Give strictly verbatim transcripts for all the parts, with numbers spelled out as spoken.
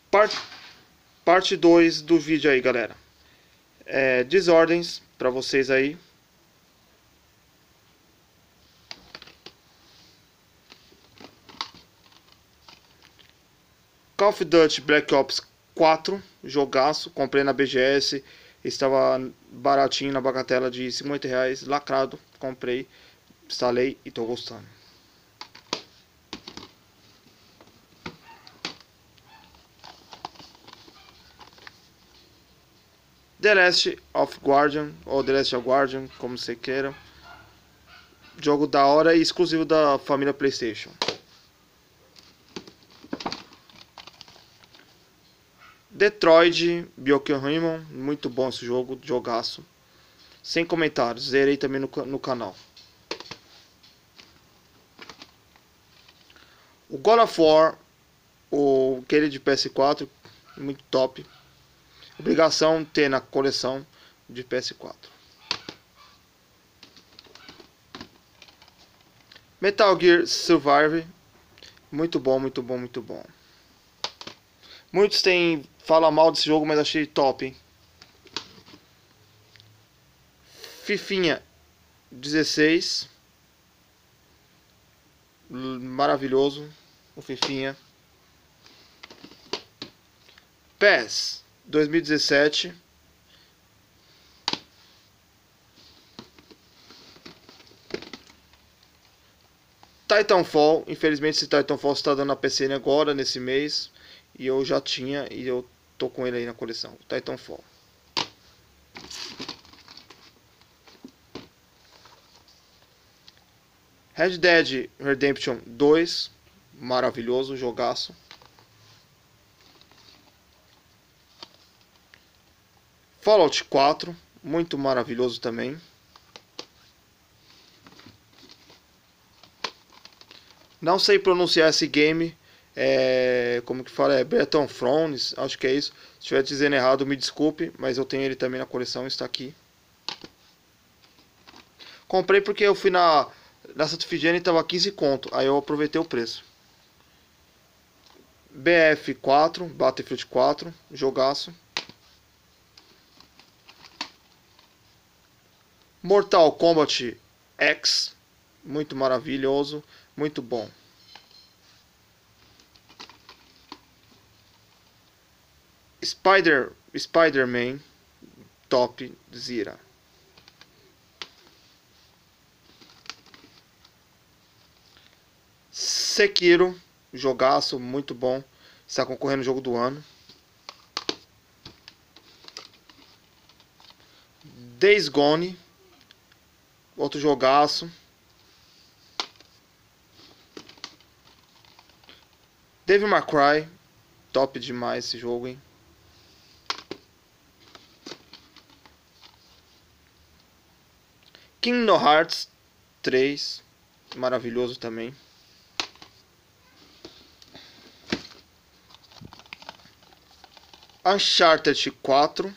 Part, parte dois do vídeo aí, galera. É, desordens pra vocês aí. Call of Duty Black Ops quatro, jogaço, comprei na B G S, estava baratinho na bagatela de cinquenta reais, lacrado, comprei, instalei e tô gostando. The Last of Guardian, ou The Last of Guardian, como você queira. Jogo da hora e exclusivo da família PlayStation. Detroit Become Human, muito bom esse jogo, jogaço. Sem comentários, zerei também no, no canal. O God of War, o aquele de P S quatro, muito top. Obrigação ter na coleção de P S quatro. Metal Gear Survive, muito bom, muito bom, muito bom. Muitos têm falam mal desse jogo, mas achei top, hein? Fifinha dezesseis, maravilhoso o Fifinha. P E S dois mil e dezessete, Titanfall, infelizmente esse Titanfall está dando na P C N agora, nesse mês, e eu já tinha, e eu tô com ele aí na coleção, Titanfall. Red Dead Redemption dois, maravilhoso, jogaço. Fallout quatro, muito maravilhoso também. Não sei pronunciar esse game, é, como que fala, é Battlefront, acho que é isso. Se estiver dizendo errado, me desculpe, mas eu tenho ele também na coleção, está aqui. Comprei porque eu fui na, na Santa Efigênia e estava quinze conto, aí eu aproveitei o preço. B F quatro, Battlefield quatro, jogaço. Mortal Kombat X, muito maravilhoso, muito bom. Spider, Spider-Man, top, zira. Sekiro, jogaço, muito bom, está concorrendo no jogo do ano. Days Gone, outro jogaço. Devil May Cry, top demais esse jogo, hein? Kingdom Hearts três, maravilhoso também. Uncharted quatro.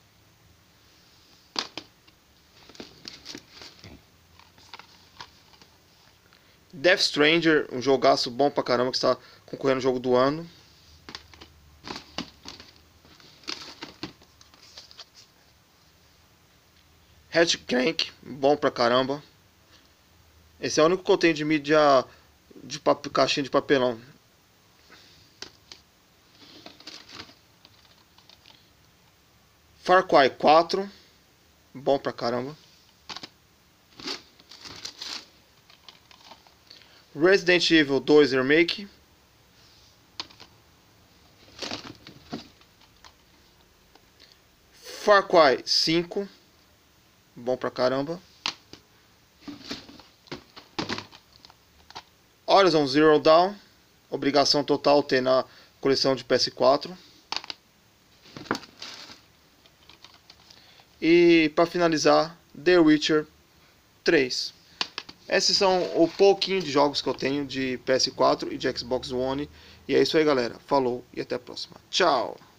Death Stranger, um jogaço bom pra caramba que está concorrendo no jogo do ano. Ratchet Clank, bom pra caramba. Esse é o único que eu tenho de mídia de pap caixinha de papelão. Far Cry quatro, bom pra caramba. Resident Evil dois Remake. Far Cry cinco, bom pra caramba. Horizon Zero Dawn, obrigação total ter na coleção de P S quatro. E para finalizar, The Witcher três. Esses são o pouquinho de jogos que eu tenho de P S quatro e de Xbox One. E é isso aí, galera. Falou e até a próxima. Tchau!